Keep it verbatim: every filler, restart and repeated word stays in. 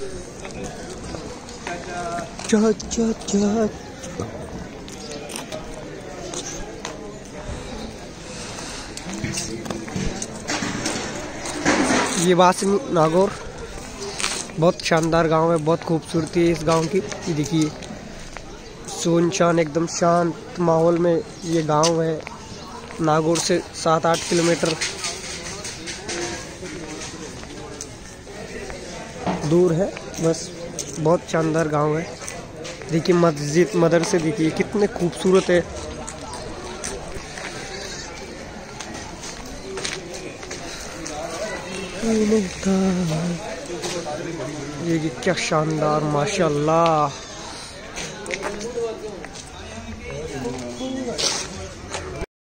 चा चा चा। ये वासिन नागौर बहुत शानदार गांव है, बहुत खूबसूरती है इस गांव की। ये देखिए सुनसान एकदम शांत माहौल में ये गांव है। नागौर से सात आठ किलोमीटर दूर है बस। बहुत शानदार गांव है। देखिए मस्जिद मदरसे देखिए कितने खूबसूरत है। ये क्या शानदार माशाल्लाह।